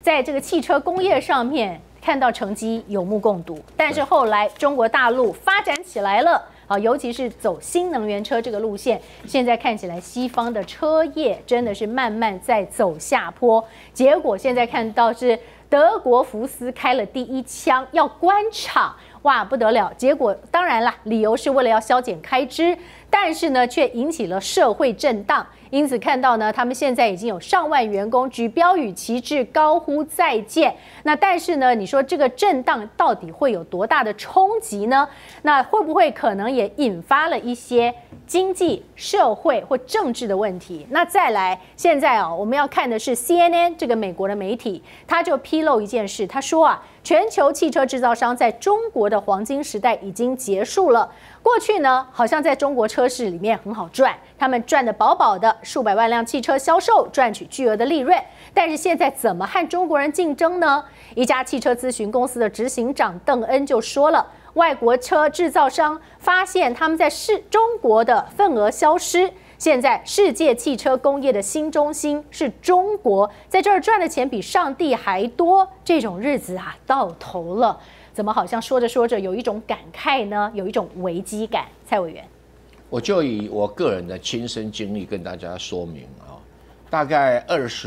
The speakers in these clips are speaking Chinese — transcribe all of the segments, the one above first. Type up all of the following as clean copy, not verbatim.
在这个汽车工业上面看到成绩有目共睹，但是后来中国大陆发展起来了。尤其是走新能源车这个路线，现在看起来西方的车业真的是慢慢在走下坡。结果现在看到是德国福斯开了第一枪，要关厂，哇，不得了！结果当然啦，理由是为了要削减开支，但是呢，却引起了社会震荡。因此看到呢，他们现在已经有上万员工举标语旗帜，高呼再见。那但是呢，你说这个震荡到底会有多大的冲击呢？那会不会可能也引发了一些经济、社会或政治的问题？那再来，现在我们要看的是 CNN 这个美国的媒体，他就披露一件事，他说全球汽车制造商在中国的黄金时代已经结束了。过去呢，好像在中国车市里面很好赚，他们赚得饱饱的，数百万辆汽车销售，赚取巨额的利润。但是现在怎么和中国人竞争呢？一家汽车咨询公司的执行长邓恩就说了，外国车制造商发现他们在中国的份额消失。现在世界汽车工业的新中心是中国，在这儿赚的钱比上帝还多，这种日子到头了。怎么好像说着说着有一种感慨呢？有一种危机感。蔡委员， 我就以我个人的亲身经历跟大家说明大概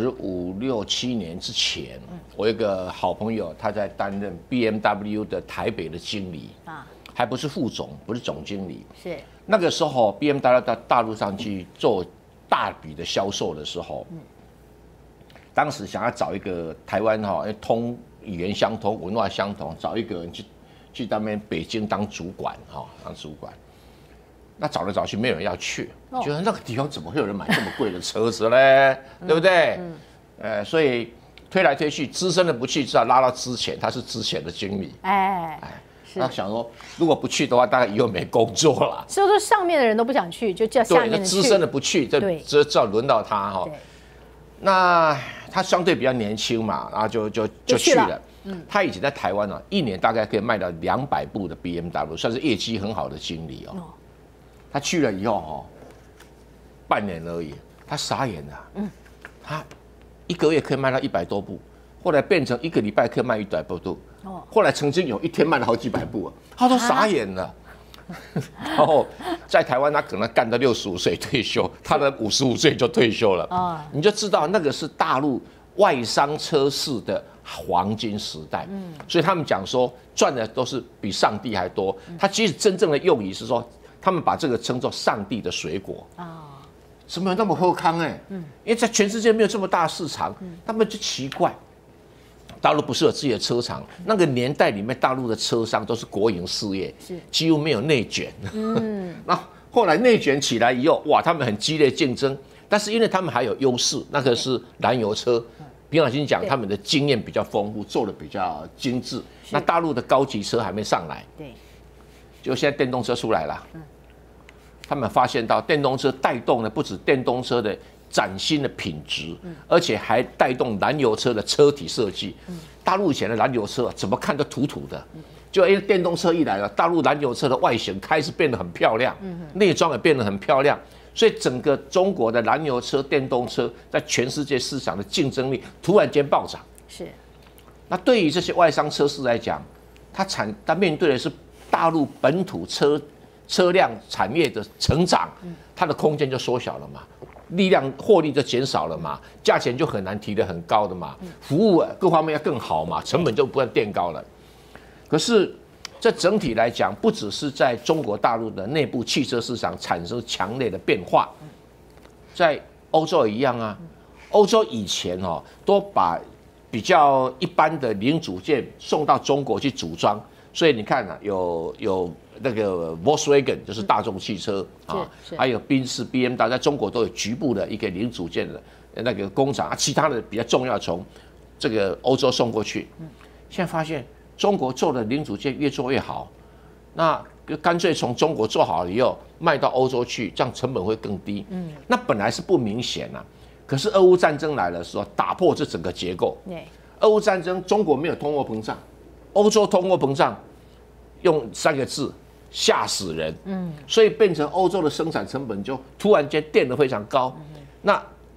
25、6、7年之前，我有一个好朋友，他在担任 BMW 的台北的经理还不是副总，不是总经理。 是那个时候 BMW 到大陆上去做大笔的销售的时候，当时想要找一个台湾通语言相同、文化相同，找一个人去那边北京当主管当主管。那找来找去，没有人要去，觉得那个地方怎么会有人买这么贵的车子呢？对不对？所以推来推去，资深的不去，至少拉到资浅，他是资浅的经理。他想说，如果不去的话，大概以后没工作了。 所以说上面的人都不想去，就叫下面的去。 资深的不去，这只要轮到他那他相对比较年轻嘛，然后就去了。他以前在台湾一年大概可以卖到200部的 BMW， 算是业绩很好的经理他去了以后半年而已，他傻眼了。他1个月可以卖到100多部，后来变成1个礼拜可以卖100多部。后来曾经有一天卖了好几百部，他都傻眼了。然后在台湾，他可能干到65岁退休，他的55岁就退休了。你就知道那个是大陆外商车市的黄金时代。所以他们讲说赚的都是比上帝还多。他其实真正的用意是说，他们把这个称作上帝的水果。怎么有那么好康因为在全世界没有这么大的市场，他们就奇怪。大陆不是有自己的车厂？那个年代里面，大陆的车商都是国营事业，几乎没有内卷。那后来内卷起来以后，哇，他们很激烈竞争，但是因为他们还有优势，那个是燃油车。平常心讲，他们的经验比较丰富，做的比较精致。那大陆的高级车还没上来，就现在电动车出来了。他们发现到电动车带动的不止电动车的崭新的品质，而且还带动燃油车的车体设计。大陆以前的燃油车怎么看都土土的，就因为电动车一来了，大陆燃油车的外形开始变得很漂亮，内装也变得很漂亮，所以整个中国的燃油车、电动车在全世界市场的竞争力突然间暴涨。那对于这些外商车市来讲，它面对的是大陆本土车辆产业的成长，它的空间就缩小了嘛。获利就减少了嘛，价钱就很难提得很高的嘛，服务各方面要更好嘛，成本就不断垫高了。可是这整体来讲，不只是在中国大陆的内部汽车市场产生强烈的变化，在欧洲也一样欧洲以前都把比较一般的零组件送到中国去组装，所以你看有那个 Volkswagen 就是大众汽车还有宾士 BMW 在中国都有局部的一个零组件的那个工厂其他的比较重要从这个欧洲送过去。现在发现中国做的零组件越做越好，那干脆从中国做好了以后卖到欧洲去，这样成本会更低。那本来是不明显可是俄乌战争来的时候打破这整个结构。俄乌战争中国没有通货膨胀，欧洲通货膨胀，用3个字吓死人。所以变成欧洲的生产成本就突然间变得非常高。那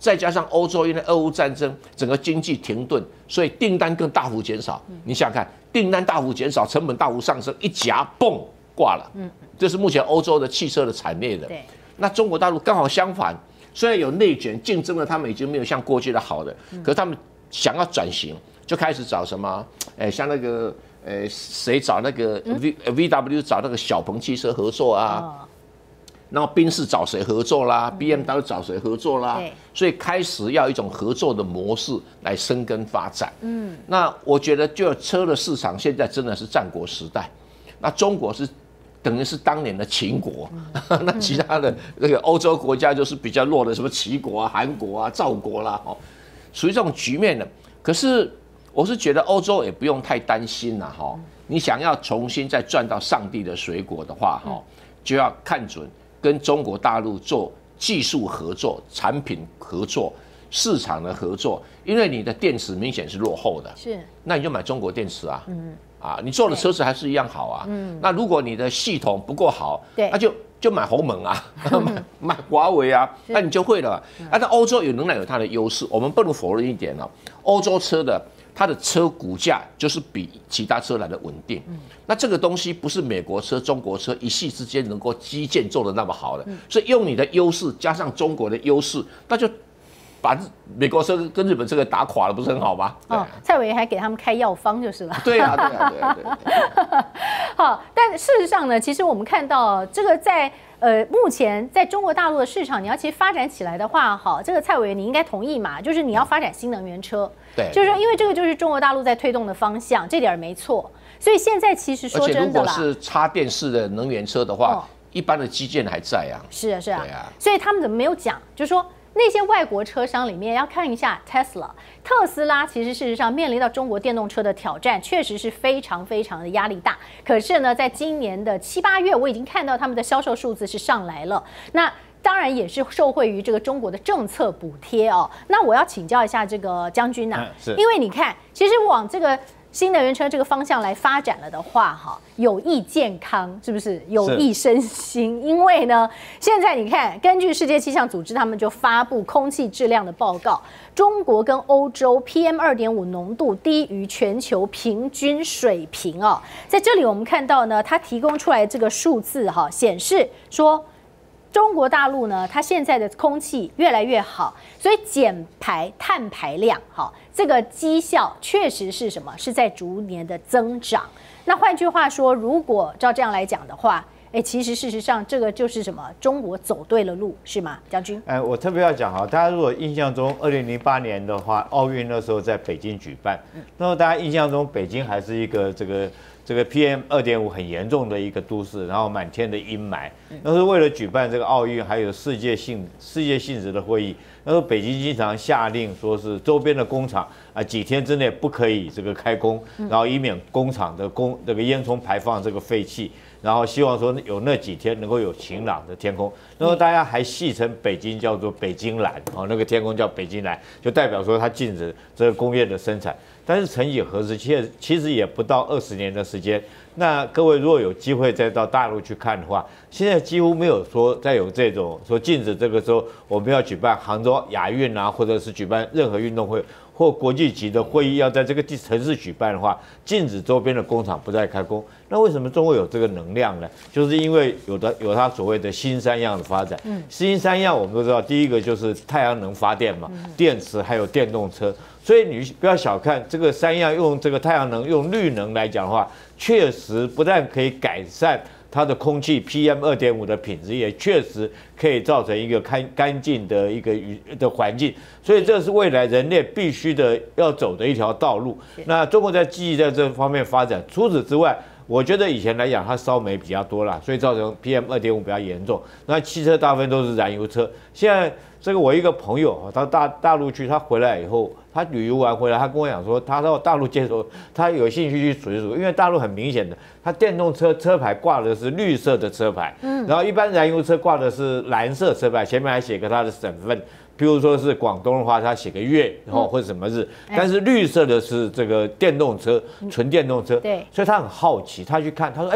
再加上欧洲因为俄乌战争，整个经济停顿，所以订单更大幅减少。你想想看，订单大幅减少，成本大幅上升，一夹嘣挂了。这是目前欧洲的汽车的产业的。那中国大陆刚好相反，虽然有内卷竞争了，他们已经没有像过去的好的，可是他们想要转型，就开始找什么？像那个谁找那个 VW 找那个小鹏汽车合作啊。然后宾士找谁合作啦，BMW 找谁合作啦，所以开始要一种合作的模式来生根发展。那我觉得就车的市场现在真的是战国时代，那中国是等于是当年的秦国，那其他的那个欧洲国家就是比较弱的，什么齐国啊、韩国啊、赵国啦，属于这种局面的。可是我是觉得欧洲也不用太担心啦，你想要重新再赚到上帝的水果的话，就要看准。跟中国大陆做技术合作、产品合作、市场的合作，因为你的电池明显是落后的，那你就买中国电池啊，你做的车子还是一样好啊，那如果你的系统不够好，那就买鸿蒙啊，买华为啊，那你就会了。那欧洲仍然有它的优势，我们不能否认一点哦，欧洲车的。它的车骨架就是比其他车来的稳定，那这个东西不是美国车、中国车一夕之间能够基建做得那么好的，所以用你的优势加上中国的优势，那就把美国车跟日本车给打垮了，不是很好吗？ 蔡委员还给他们开药方就是了。 对啊。 好，但事实上呢，其实我们看到这个在目前在中国大陆的市场，你要其实发展起来的话，这个蔡委员你应该同意嘛，就是你要发展新能源车。对，就是说，因为这个就是中国大陆在推动的方向，这点没错。所以现在其实说真的啦， 而且如果是插电式的能源车的话，一般的基建还在啊。 是啊。所以他们怎么没有讲？就是说那些外国车商里面要看一下 Tesla， 特斯拉其实事实上面临到中国电动车的挑战，确实是非常非常的压力大。可是呢，在今年的7、8月，我已经看到他们的销售数字是上来了。那当然也是受惠于这个中国的政策补贴哦。那我要请教一下这个将军呐，因为你看，其实往这个新能源车这个方向来发展了的话，有益健康，是不是有益身心？因为呢，现在你看，根据世界气象组织，他们就发布空气质量的报告，中国跟欧洲 PM2.5 浓度低于全球平均水平哦。在这里我们看到呢，它提供出来这个数字显示说。中国大陆呢，它现在的空气越来越好，所以减排碳排量，这个绩效确实是什么？是在逐年的增长。那换句话说，如果照这样来讲的话，其实事实上这个就是什么？中国走对了路，是吗，将军？ 我特别要讲大家如果印象中2008年的话，奥运那时候在北京举办，那么大家印象中北京还是一个这个 PM2.5 很严重的一个都市，然后满天的阴霾。那是为了举办这个奥运，还有世界性质的会议。那时候北京经常下令说是周边的工厂几天之内不可以这个开工，然后以免工厂的这个烟囱排放这个废气。然后希望说有那几天能够有晴朗的天空，然后大家还戏称北京叫做北京蓝，那个天空叫北京蓝，就代表说它禁止这个工业的生产。但是曾几何时，其实也不到20年的时间。那各位如果有机会再到大陆去看的话，现在几乎没有说再有这种说禁止这个时候我们要举办杭州亚运啊，或者是举办任何运动会或国际级的会议要在这个城市举办的话，禁止周边的工厂不再开工。那为什么中国有这个能量呢？就是因为有它所谓的新三样的发展。新三样我们都知道，第一个就是太阳能发电嘛，电池还有电动车。所以你不要小看这个三样，用这个太阳能、用绿能来讲的话，确实不但可以改善它的空气 PM2.5 的品质，也确实可以造成一个干净的一个环境。所以这是未来人类必须的要走的一条道路。那中国在积极在这方面发展。除此之外，我觉得以前来讲它烧煤比较多啦，所以造成 PM2.5 比较严重。那汽车大部分都是燃油车。现在这个我一个朋友，他大陆去，他回来以后，他旅游完回来，他跟我讲说，他到大陆接手，他有兴趣去数一数，因为大陆很明显的，他电动车车牌挂的是绿色的车牌，然后一般燃油车挂的是蓝色车牌，前面还写个他的省份。譬如说是广东的话，他写个月，或者什么日，但是绿色的是这个电动车，纯电动车。对，所以他很好奇，他去看，他说：“哎呦，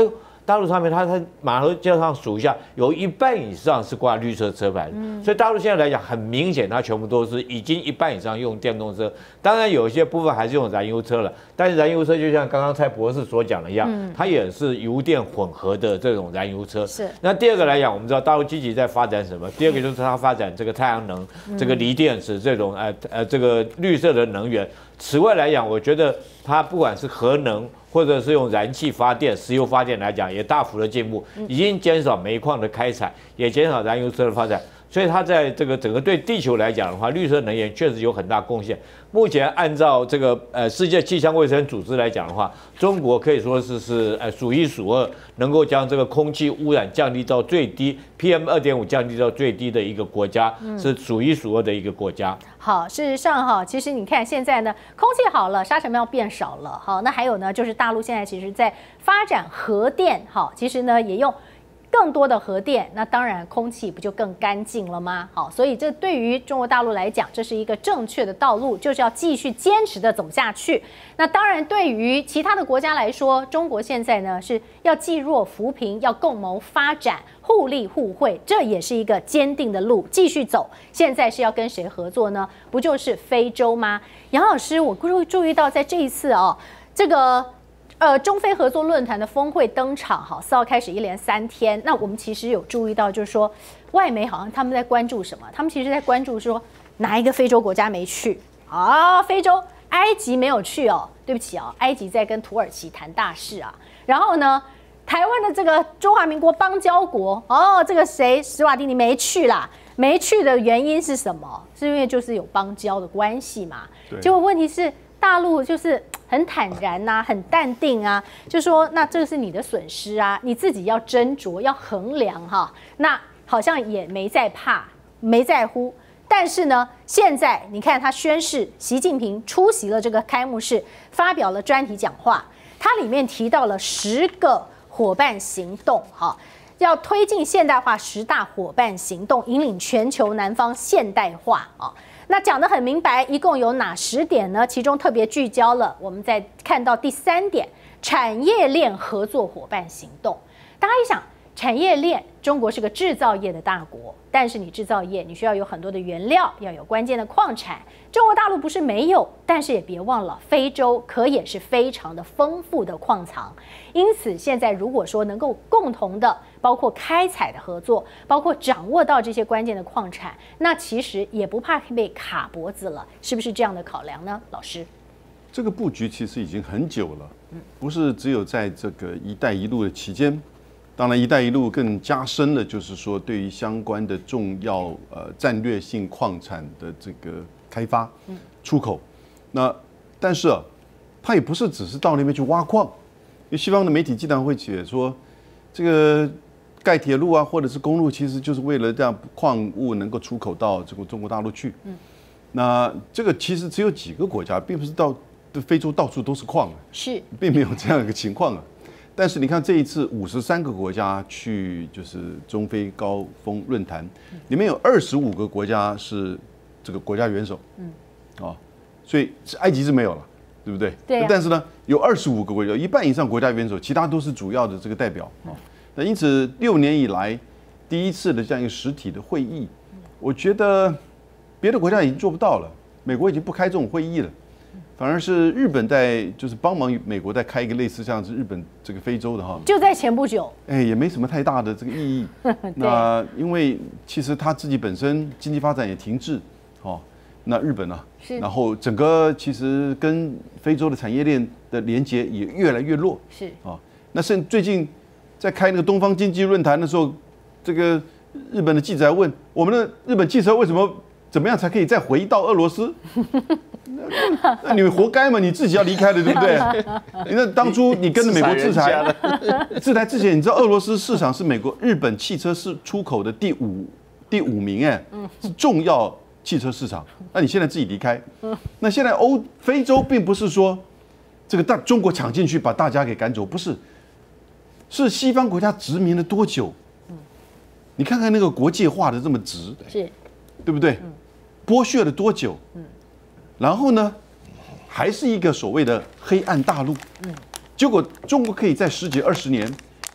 大陆上面它马路交上数一下，有一半以上是挂绿色车牌，所以大陆现在来讲，很明显它全部都是已经一半以上用电动车，当然有一些部分还是用燃油车了，但是燃油车就像刚刚蔡博士所讲的一样，它也是油电混合的这种燃油车。是。那第二个来讲，我们知道大陆积极在发展什么？第二个就是它发展这个太阳能、这个锂电池这种这个绿色的能源。此外来讲，我觉得它不管是核能或者是用燃气发电、石油发电来讲，也大幅的进步，已经减少煤矿的开采，也减少燃油车的发展。所以它在这个整个对地球来讲的话，绿色能源确实有很大贡献。目前按照这个世界气象卫生组织来讲的话，中国可以说是数一数二，能够将这个空气污染降低到最低 ，PM2.5降低到最低的一个国家，是数一数二的一个国家。 好，事实上哈，其实你看现在呢，空气好了，沙尘暴变少了。好，那还有呢，就是大陆现在其实在发展核电，好，其实呢也用更多的核电，那当然空气不就更干净了吗？好，所以这对于中国大陆来讲，这是一个正确的道路，就是要继续坚持的走下去。那当然，对于其他的国家来说，中国现在呢是要济弱扶贫，要共谋发展，互利互惠，这也是一个坚定的路，继续走。现在是要跟谁合作呢？不就是非洲吗？杨老师，我注意到在这一次这个中非合作论坛的峰会登场，好，4号开始一连3天。那我们其实有注意到，就是说外媒好像他们在关注什么？他们其实在关注说哪一个非洲国家没去啊？非洲埃及没有去哦，对不起哦，埃及在跟土耳其谈大事啊。然后呢，台湾的这个中华民国邦交国这个谁史瓦帝尼没去啦。没去的原因是什么？是因为就是有邦交的关系嘛。结果问题是大陆就是很坦然呐，很淡定啊，就说那这个是你的损失啊，你自己要斟酌，要衡量哈。那好像也没在怕，没在乎。但是呢，现在你看他宣誓，习近平出席了这个开幕式，发表了专题讲话，它里面提到了10个伙伴行动，哈。要推进现代化10大伙伴行动，引领全球南方现代化啊。那讲得很明白，一共有哪10点呢？其中特别聚焦了，我们再看到第3点，产业链合作伙伴行动。大家一想，产业链，中国是个制造业的大国，但是你制造业，你需要有很多的原料，要有关键的矿产。中国大陆不是没有，但是也别忘了，非洲可也是非常的丰富的矿藏。因此，现在如果说能够共同的，包括开采的合作，包括掌握到这些关键的矿产，那其实也不怕被卡脖子了，是不是这样的考量呢？老师， 这个布局其实已经很久了，不是只有在这个“一带一路”的期间。当然，“一带一路”更加深了，就是说对于相关的重要战略性矿产的这个开发、出口。那但是它也不是只是到那边去挖矿，因为西方的媒体经常会写说，这个盖铁路啊，或者是公路，其实就是为了让矿物能够出口到这个中国大陆去。那这个其实只有几个国家，并不是到非洲到处都是矿， 是， 并没有这样一个情况啊。但是你看这一次53个国家去就是中非高峰论坛，里面有25个国家是这个国家元首，所以埃及是没有了，对不对？ 对。 但是呢，有25个国家，有1半以上国家元首，其他都是主要的这个代表那因此6年以来第一次的这样一个实体的会议，我觉得别的国家已经做不到了，美国已经不开这种会议了。反而是日本在就是帮忙美国在开一个类似像是日本这个非洲的就在前不久， 也没什么太大的这个意义。那因为其实他自己本身经济发展也停滞，那日本呢，然后整个其实跟非洲的产业链的连接也越来越弱， 是那甚至最近在开那个东方经济论坛的时候，这个日本的记者还问我们的日本汽车为什么怎么样才可以再回到俄罗斯？那你活该嘛！你自己要离开的，对不对？那当初你跟着美国制裁之前，你知道俄罗斯市场是日本汽车是出口的第五名，是重要汽车市场。那你现在自己离开，那现在非洲并不是说这个中国抢进去把大家给赶走，不是，是西方国家殖民了多久？你看看那个国界化的这么直， 是， 对不对？剥削了多久？然后呢，还是一个所谓的黑暗大陆。结果中国可以在10几20年，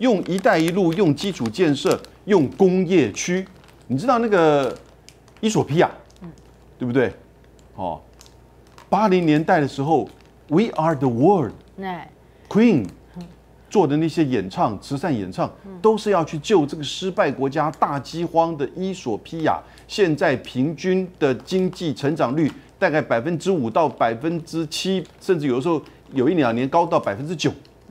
用“一带一路”，用基础建设，用工业区。你知道那个伊索比亚，对不对？哦，80年代的时候 ，We Are the World，Queen 做的那些演唱、慈善演唱，都是要去救这个失败国家、大饥荒的伊索比亚。现在平均的经济成长率大概5%到7%，甚至有的时候有1-2年高到9%。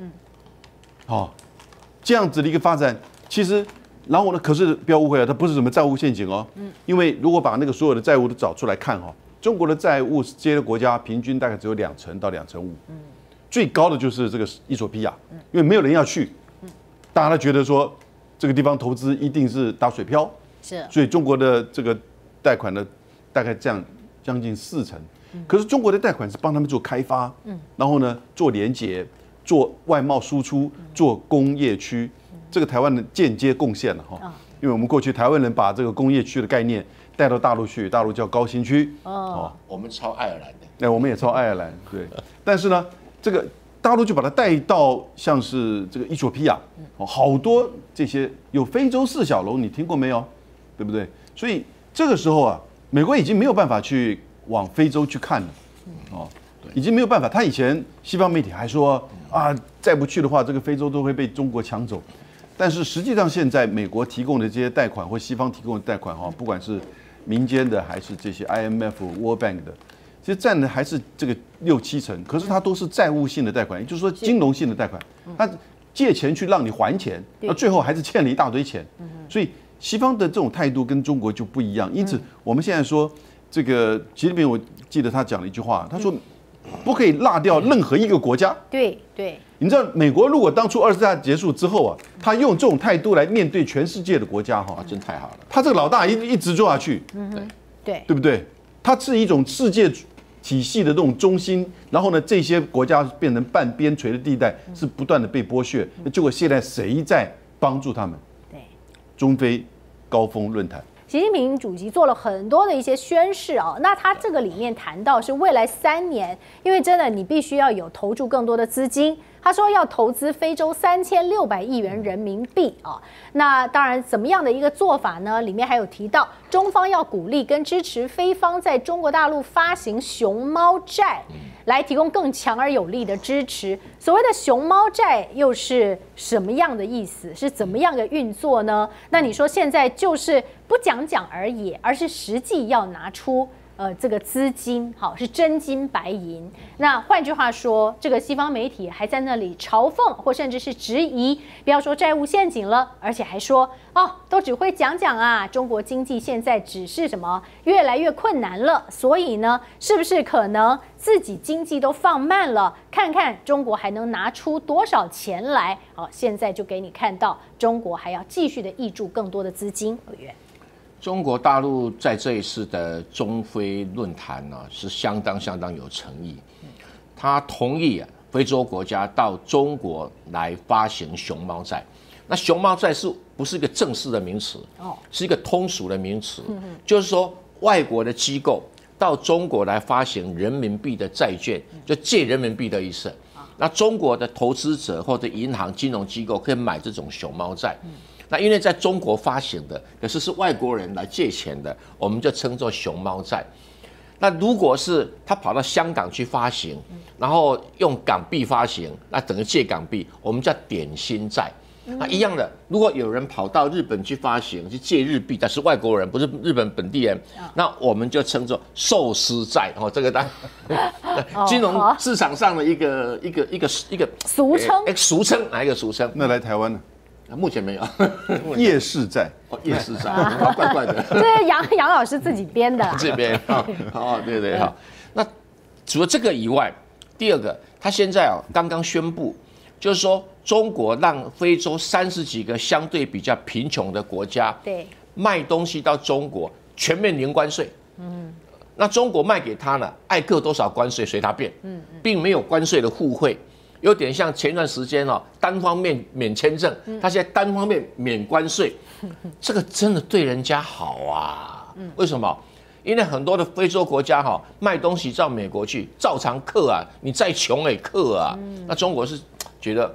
这样子的一个发展，其实，然后呢，可是不要误会了，它不是什么债务陷阱哦。因为如果把那个所有的债务都找出来看中国的债务这些国家平均大概只有2%到2.5%，最高的就是这个伊索比亚，因为没有人要去，大家都觉得说这个地方投资一定是打水漂，所以中国的这个贷款呢，大概这样将近40%。可是中国的贷款是帮他们做开发，然后呢做连结。做外贸输出，做工业区，这个台湾的间接贡献了因为我们过去台湾人把这个工业区的概念带到大陆去，大陆叫高新区我们抄爱尔兰的， 我们也抄爱尔兰，对。但是呢，这个大陆就把它带到像是这个伊索比亚，好多这些有非洲4小龙，你听过没有？对不对？所以这个时候啊，美国已经没有办法去往非洲去看了，已经没有办法。他以前西方媒体还说再不去的话，这个非洲都会被中国抢走。但是实际上，现在美国提供的这些贷款或西方提供的贷款不管是民间的还是这些 IMF、World Bank 的，其实占的还是这个6-7成。可是它都是债务性的贷款，也就是说金融性的贷款，它借钱去让你还钱，那最后还是欠了一大堆钱。所以西方的这种态度跟中国就不一样。因此，我们现在说这个习近平，我记得他讲了一句话，他说。不可以落掉任何一个国家。 对， 你知道美国如果当初20大结束之后他用这种态度来面对全世界的国家真太好了。 他这个老大一直做下去， 对不对？他是一种世界体系的这种中心，然后呢，这些国家变成半边陲的地带，是不断的被剥削。结果现在谁在帮助他们？ 对， 中非高峰论坛。 习近平主席做了很多的一些宣示那他这个里面谈到是未来3年，因为真的你必须要有投注更多的资金。他说要投资非洲3600亿元人民币那当然怎么样的一个做法呢？里面还有提到中方要鼓励跟支持非方在中国大陆发行熊猫债，来提供更强而有力的支持。所谓的熊猫债又是什么样的意思？是怎么样的运作呢？那你说现在就是不讲而已，而是实际要拿出这个资金是真金白银。那换句话说，这个西方媒体还在那里嘲讽或甚至是质疑，不要说债务陷阱了，而且还说都只会讲中国经济现在只是什么越来越困难了，所以呢，是不是可能自己经济都放慢了？看看中国还能拿出多少钱来？现在就给你看到，中国还要继续的挹注更多的资金。委员。 中国大陆在这一次的中非论坛是相当有诚意，他同意非洲国家到中国来发行熊猫债。那熊猫债是不是一个正式的名词？是一个通俗的名词，就是说外国的机构到中国来发行人民币的债券，就借人民币的意思。那中国的投资者或者银行、金融机构可以买这种熊猫债。那因为在中国发行的，可是是外国人来借钱的，我们就称作熊猫债。那如果是他跑到香港去发行，然后用港币发行，那等于借港币，我们叫点心债。那一样的，如果有人跑到日本去发行，去借日币，但是外国人不是日本本地人，那我们就称作寿司债。这个当金融市场上的一个俗称， 俗称哪一个俗称？ 那来台湾呢？ 目前没有夜市债夜市债，怪怪的。 这是杨老师自己编的。 这边对好。那除了这个以外，第二个，他现在刚刚宣布，就是说中国让非洲30几个相对比较贫穷的国家，卖东西到中国全面零关税。那中国卖给他呢，爱扣多少关税随他便，并没有关税的互惠。有点像前段时间单方面免签证，他现在单方面免关税，这个真的对人家好啊。为什么？因为很多的非洲国家卖东西到美国去，照常扣你再穷也扣那中国是觉得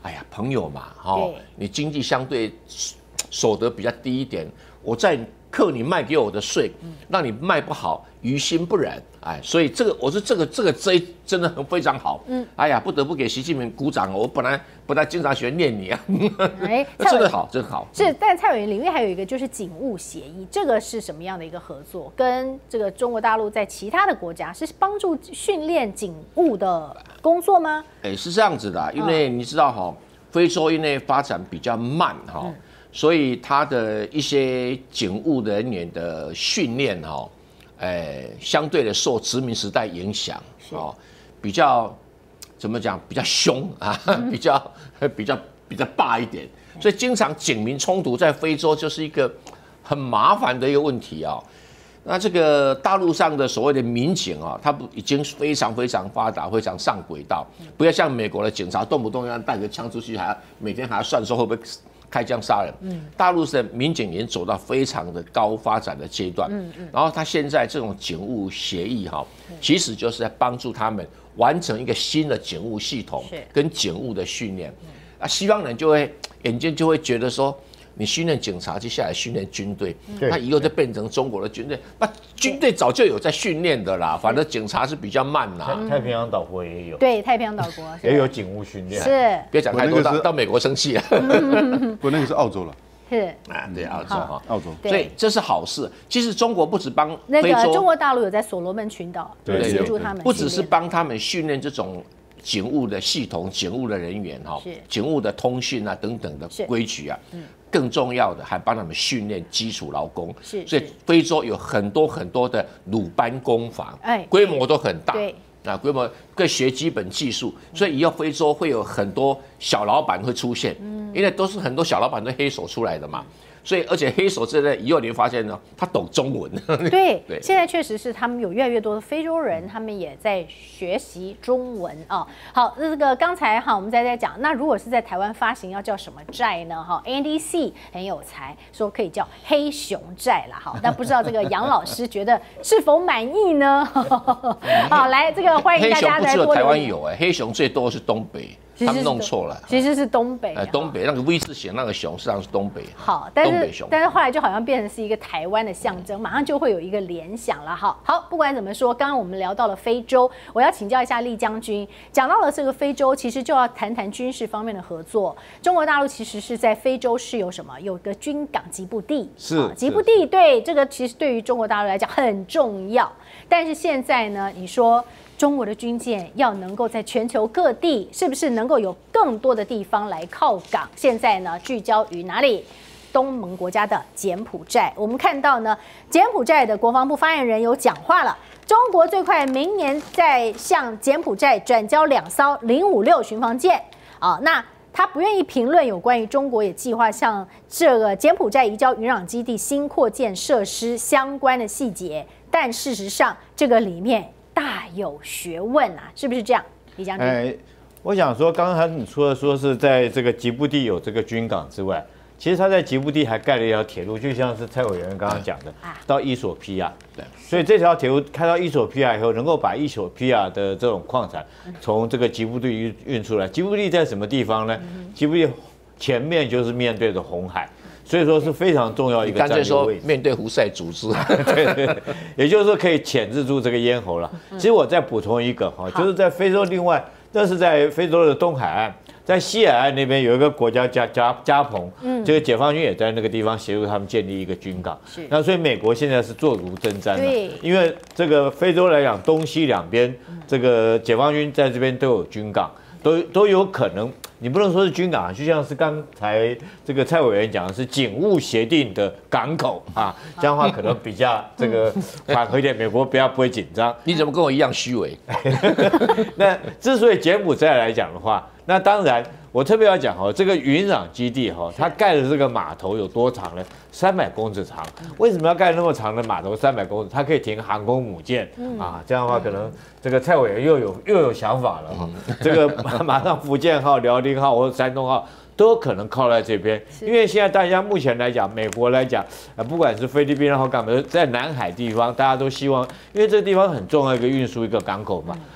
哎呀，朋友嘛，你经济相对所得比较低一点，我再扣你卖给我的税，让你卖不好，于心不忍，哎，所以我说这个真的非常好，哎呀，不得不给习近平鼓掌。我本来经常喜欢念你啊，哎，真的好，真好。 是，但蔡委员里面还有一个就是警务协议，这个是什么样的一个合作？跟这个中国大陆在其他的国家是帮助训练警务的工作吗？ 哎，是这样子的，因为你知道非洲因为发展比较慢所以他的一些警务人员的训练相对的受殖民时代影响比较怎么讲？比较凶啊，比较霸一点，所以经常警民冲突在非洲就是一个很麻烦的一个问题啊。那这个大陆上的所谓的民警他已经非常非常发达，非常上轨道，不要像美国的警察动不动要带个枪出去，每天还要算说会不会开枪杀人。大陆的民警已经走到非常的高发展的阶段。然后他现在这种警务协议其实就是在帮助他们完成一个新的警务系统跟警务的训练。西方人眼睛就会觉得说，你训练警察，接下来训练军队，那以后就变成中国的军队。那军队早就有在训练的啦，反正警察是比较慢啦。 太平洋岛国也有， 对，太平洋岛国也有警务训练。 是， 别讲太多，到美国生气了。 不，那个是澳洲了。 是对，澳洲澳洲， 所以这是好事。其实中国不止帮那个中国大陆有在所罗门群岛协助他们， 不只是帮他们训练这种警务的系统、警务的人员警务的通讯等等的规矩更重要的还帮他们训练基础劳工。所以非洲有很多很多的鲁班工坊，规模都很大。规模可以学基本技术，所以以后非洲会有很多小老板会出现，因为都是很多小老板都黑手出来的嘛。所以，而且黑手这类以后你会发现呢，他懂中文。 对，现在确实是他们有越来越多的非洲人，他们也在学习中文啊。好，这个刚才我们在讲，那如果是在台湾发行，要叫什么债呢？NDC 很有才，说可以叫黑熊债啦。好，那不知道这个杨老师觉得是否满意呢？好，来这个欢迎大家来多留言。 黑熊不只有台湾有黑熊最多是东北。他们弄错了， 其实是东北。 东北那个 V 字形那个熊，实际上是东北。 好，但是后来就好像变成是一个台湾的象征，马上就会有一个联想了。好，不管怎么说，刚刚我们聊到了非洲，我要请教一下厉将军，讲到了这个非洲，其实就要谈谈军事方面的合作。中国大陆其实是在非洲是有什么？有个军港吉布地，吉布地，对这个其实对于中国大陆来讲很重要。但是现在呢，你说中国的军舰要能够在全球各地，是不是能够有更多的地方来靠港？现在呢，聚焦于哪里？东盟国家的柬埔寨。我们看到呢，柬埔寨的国防部发言人有讲话了，中国最快明年再向柬埔寨转交2艘056巡防舰那他不愿意评论有关于中国也计划向这个柬埔寨移交云壤基地新扩建设施相关的细节，但事实上这个里面大有学问是不是这样，李将军？ 我想说，刚才你除了说是在这个吉布地有这个军港之外，其实他在吉布地还盖了一条铁路，就像是蔡委员刚刚讲的，到伊索比亚。对，所以这条铁路开到伊索比亚以后，能够把伊索比亚的这种矿产从这个吉布地运出来。吉布地在什么地方呢？吉布地前面就是面对着红海。所以说是非常重要一个战略位置。干脆说面对胡塞组织， 对，也就是说可以钳制住这个咽喉了。其实我再补充一个就是在非洲，另外那是在非洲的东海岸，在西海岸那边有一个国家加蓬，这个解放军也在那个地方协助他们建立一个军港。那所以美国现在是坐如针毡了，因为这个非洲来讲，东西两边这个解放军在这边都有军港，都有可能。你不能说是军港，就像是刚才这个蔡委员讲的是警务协定的港口这样的话可能比较这个缓和一点，美国不会紧张。 你怎么跟我一样虚伪？ 那之所以柬埔寨来讲的话，那当然我特别要讲这个云壤基地它盖的这个码头有多长呢？300公尺长。为什么要盖那么长的码头？300公尺，它可以停航空母舰这样的话，可能这个蔡委员又有想法了这个马上福建号、辽宁号或者山东号都有可能靠在这边，因为现在大家目前来讲，美国来讲不管是菲律宾或干嘛，在南海地方，大家都希望，因为这个地方很重要一个运输一个港口嘛，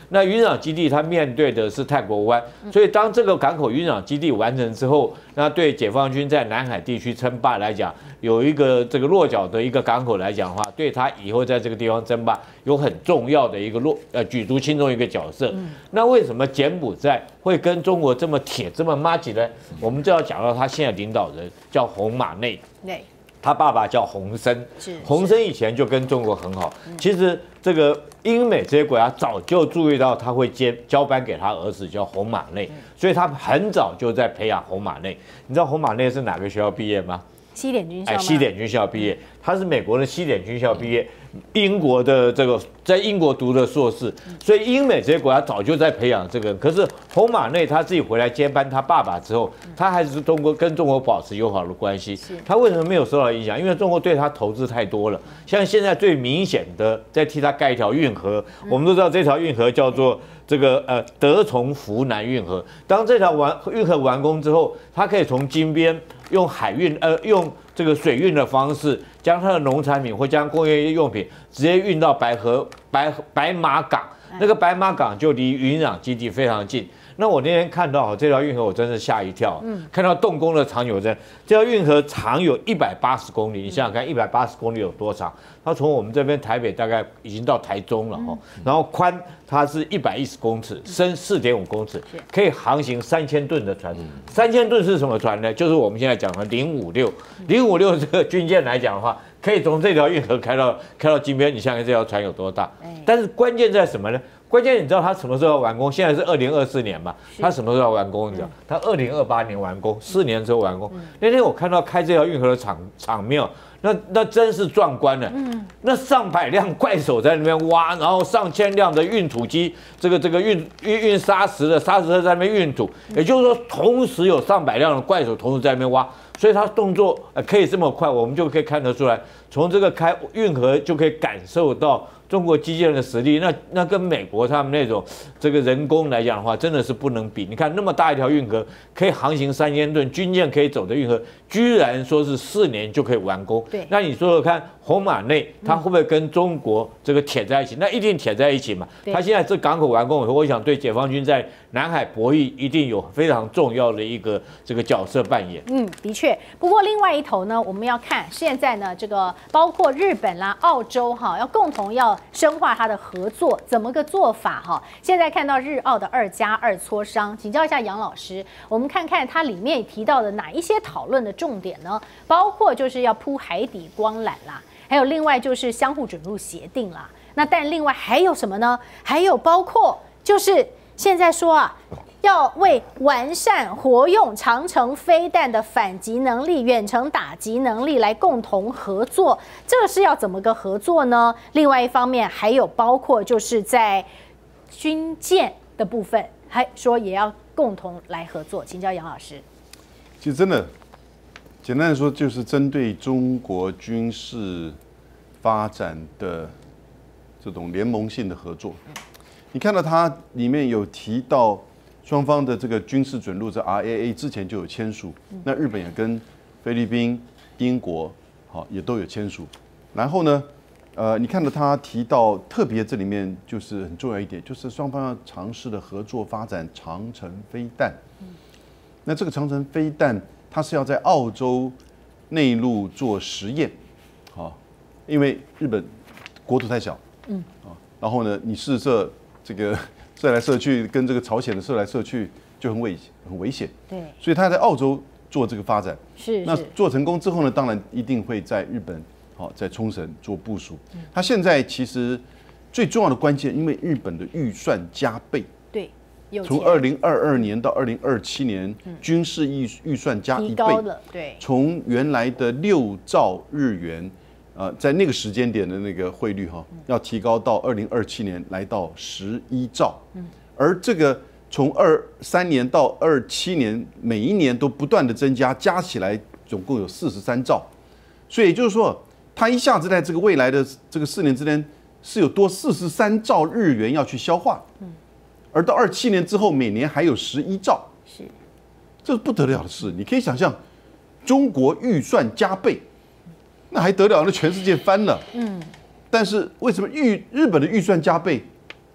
那渔场基地它面对的是泰国湾，所以当这个港口渔场基地完成之后，那对解放军在南海地区称霸来讲，有一个这个落脚的一个港口来讲的话，对他以后在这个地方争霸有很重要的一个举足轻重一个角色。那为什么柬埔寨会跟中国这么铁这么麻吉呢？我们就要讲到他现在领导人叫洪马内。 对。 他爸爸叫洪森，洪森以前就跟中国很好。其实这个英美这些国家早就注意到他会交班给他儿子叫洪马内，所以他很早就在培养洪马内。你知道洪马内是哪个学校毕业吗？ 西点军校。 西点军校毕业，他是美国的西点军校毕业。英国的这个在英国读的硕士，所以英美这些国家早就在培养这个。可是洪马内他自己回来接班他爸爸之后，他还是跟中国保持友好的关系。他为什么没有受到影响？因为中国对他投资太多了。像现在最明显的，在替他盖一条运河，我们都知道这条运河叫做这个德崇福南运河。当这条运河完工之后，它可以从金边用海运用这个水运的方式，将它的农产品或将工业用品直接运到白马港。那个白马港就离渔场基地非常近。那我那天看到这条运河，我真是吓一跳。看到动工的长有这条运河长有180公里，你想想看，180公里有多长？它从我们这边台北大概已经到台中了哈。然后宽它是110公尺，深4.5公尺，可以航行3000吨的船。3000吨是什么船呢？就是我们现在讲的056。056这个军舰来讲的话，可以从这条运河开到金边。你想想这条船有多大？但是关键在什么呢？关键你知道它什么时候要完工？现在是2024年嘛，它什么时候要完工？你知道，它2028年完工，4年之后完工。那天我看到开这条运河的场面，那真是壮观了。那上百辆怪手在那边挖，然后上千辆的运土机，这个运砂石的砂石车在那边运土，也就是说，同时有上百辆的怪手同时在那边挖，所以它动作可以这么快，我们就可以看得出来，从这个开运河就可以感受到中国基建的实力。那跟美国他们那种这个人工来讲的话，真的是不能比。你看那么大一条运河，可以航行3000吨，军舰可以走的运河，居然说是4年就可以完工。 对， 那你说说看，洪马内他会不会跟中国这个铁在一起？那一定铁在一起嘛。他现在这港口完工以后，我想对解放军在南海博弈一定有非常重要的一个这个角色扮演。 的确。不过另外一头呢，我们要看现在呢，这个包括日本啦、澳洲要共同要深化它的合作，怎么个做法哈？现在看到日澳的2+2磋商，请教一下杨老师，我们看看它里面提到的哪一些讨论的重点呢？包括就是要铺海底光缆啦，还有另外就是相互准入协定啦。那但另外还有什么呢？还有包括就是现在说要为完善活用长程飞弹的反击能力、远程打击能力来共同合作，这个是要怎么个合作呢？另外一方面还有包括就是在军舰的部分，还说也要共同来合作，请教杨老师。 其实真的，简单的说，就是针对中国军事发展的这种联盟性的合作。你看到它里面有提到双方的这个军事准入，这 RAA 之前就有签署，那日本也跟菲律宾、英国也都有签署。然后呢，你看到他提到特别这里面就是很重要一点，就是双方要尝试的合作发展长程飞弹。那这个长程飞弹，它是要在澳洲内陆做实验，因为日本国土太小，然后呢，你试射这个射来射去，跟这个朝鲜的射来射去就很危险， 对， 所以他在澳洲做这个发展， 是那做成功之后呢，当然一定会在日本，在冲绳做部署。他现在其实最重要的关键，因为日本的预算加倍， 对， 从2022年到2027年，军事预算加1倍， 对， 从原来的6兆日元。在那个时间点的那个汇率要提高到2027年来到11兆，而这个从23年到27年，每一年都不断的增加，加起来总共有43兆，所以也就是说，它一下子在这个未来的这个4年之间是有多43兆日元要去消化，而到27年之后，每年还有11兆， 是， 这是不得了的事。你可以想象，中国预算加倍。那还得了？那全世界翻了。但是为什么日本的预算加倍，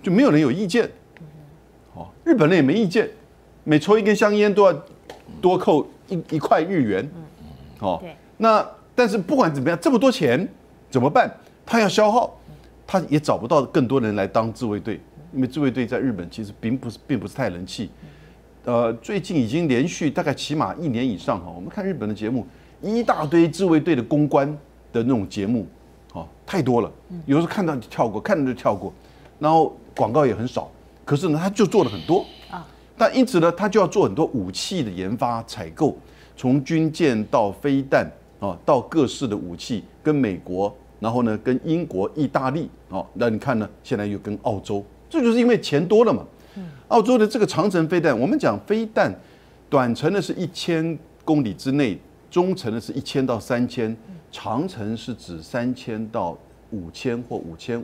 就没有人有意见。哦，日本人也没意见，每抽一根香烟都要多扣1块日元。哦，那但是不管怎么样，这么多钱怎么办？他要消耗，他也找不到更多人来当自卫队，因为自卫队在日本其实并不是太人气。最近已经连续大概起码1年以上哈，我们看日本的节目，一大堆自卫队的公关的那种节目，哦，太多了，有时候看到就跳过，看到就跳过，然后广告也很少，可是呢，他就做了很多啊，但因此呢，他就要做很多武器的研发采购，从军舰到飞弹啊，到各式的武器，跟美国，然后呢，跟英国、意大利，哦，那你看呢，现在又跟澳洲，这就是因为钱多了嘛。澳洲的这个长程飞弹，我们讲飞弹，短程的是1000公里之内，中程的是1000到3000，长程是指3000到5000或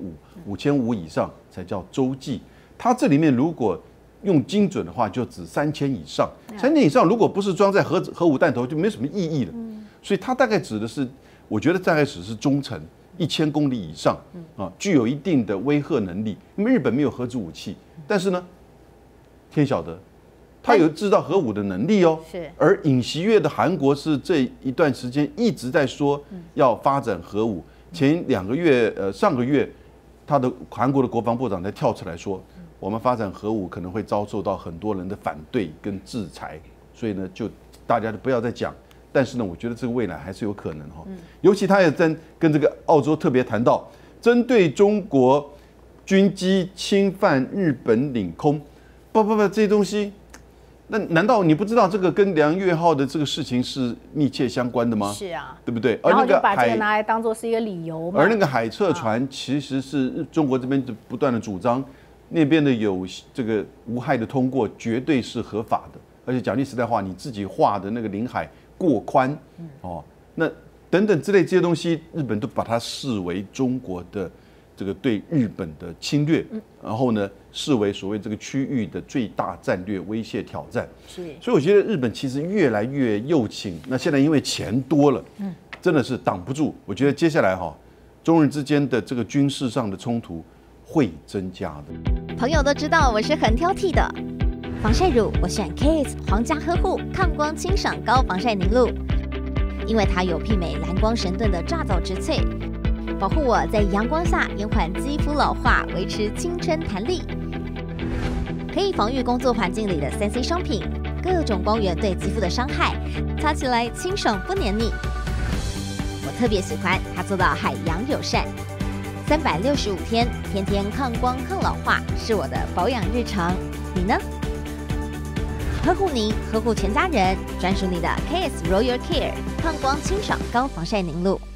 5500以上才叫洲际。它这里面如果用精准的话，就指3000以上，3000以上如果不是装在核武弹头，就没什么意义了。所以它大概指的是，我觉得大概只是中程1000公里以上啊，具有一定的威慑能力。因为日本没有核子武器，但是呢，天晓得，他有制造核武的能力哦。是。而尹锡悦的韩国是这一段时间一直在说要发展核武。前2个月，上个月，韩国的国防部长才跳出来说，我们发展核武可能会遭受到很多人的反对跟制裁，所以呢，就大家就不要再讲。但是呢，我觉得这个未来还是有可能哈。尤其他也跟这个澳洲特别谈到，针对中国军机侵犯日本领空。不，这些东西，那难道你不知道这个跟梁月号的这个事情是密切相关的吗？是啊，对不对？ 然后就把这个拿来当作是一个理由嘛。 而那个海测船其实是中国这边不断的主张，那边的有这个无害的通过绝对是合法的，而且讲句实在话，你自己画的那个领海过宽，哦，那等等之类这些东西，日本都把它视为中国的这个对日本的侵略，然后呢，视为所谓这个区域的最大战略威胁挑战。是，所以我觉得日本其实越来越右倾。那现在因为钱多了，真的是挡不住。我觉得接下来中日之间的这个军事上的冲突会增加的。 朋友都知道我是很挑剔的，防晒乳我选 KISS 皇家呵护抗光清爽高防晒凝露，因为它有媲美蓝光神盾的皂植萃。保护我在阳光下延缓肌肤老化，维持青春弹力，可以防御工作环境里的3C 商品，各种光源对肌肤的伤害，擦起来清爽不黏腻。我特别喜欢它做到海洋友善，365天，天天抗光抗老化，是我的保养日常。你呢？呵护您，呵护全家人，专属你的 KISS Royal Care 抗光清爽高防晒凝露。